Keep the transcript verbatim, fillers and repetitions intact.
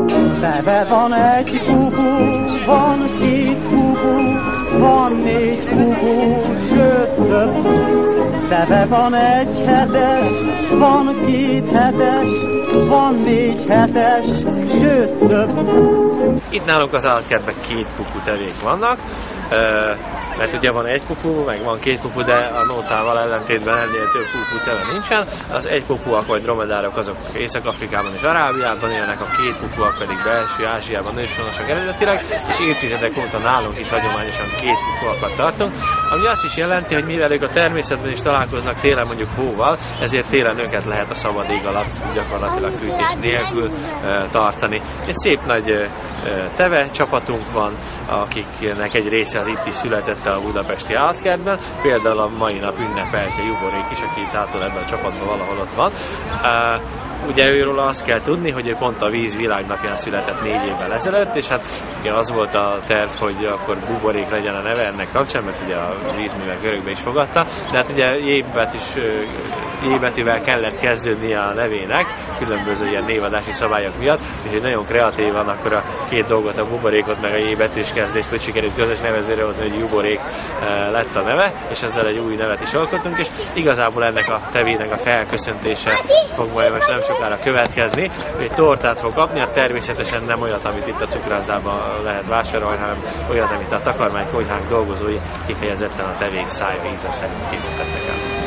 Teve van egy kuku, van két kuku, van négy kuku, sőt több. Teve van egy hetes, van két hetes, van négy hetes, sőt több. Itt nálunk az állatkertben két puku tevék vannak, mert ugye van egy puku, meg van két puku, de a nótával ellentétben ennél több puku teve nincsen. Az egy pukuak vagy dromedárok azok Észak-Afrikában és Arábiában élnek, a két pukuak pedig belső Ázsiában őshonosak eredetileg, és évtizedek óta nálunk itt hagyományosan két pukuakat tartunk, ami azt is jelenti, hogy mivel ők a természetben is találkoznak télen mondjuk hóval, ezért télen őket lehet a szabad ég alatt gyakorlatilag fűtés nélkül tartani. Egy szép nagy teve csapatunk van, akiknek egy része az itt is született a budapesti állatkertben, például a mai nap ünnepeltje Juborék is, aki tától ebben a csapatban valahol ott van. Uh, ugye őről azt kell tudni, hogy ő pont a víz világnapján született négy évvel ezelőtt, és hát ugye az volt a terv, hogy akkor Buborék legyen a neve ennek kapcsán, mert ugye a vízművek örökbe is fogadta, de hát ugye J-betűvel kellett kezdődni a nevének, különböző ilyen névadási szabályok miatt, úgyhogy nagyon kreatívan akkor a két dolgot, a Buborékot meg a J-betűs kezdést, hogy sikerült közös nevezőre hozni, hogy Juborék lett a neve, és ezzel egy új nevet is alkottunk, és igazából ennek a tevének a felköszöntése fog majd most nem sokára következni. Egy tortát fog kapni, hát természetesen nem olyat, amit itt a cukrászdában lehet vásárolni, hanem olyat, amit a takarmánykonyhánk dolgozói kifejezetten a tevék szájvíze szerint készítettek el.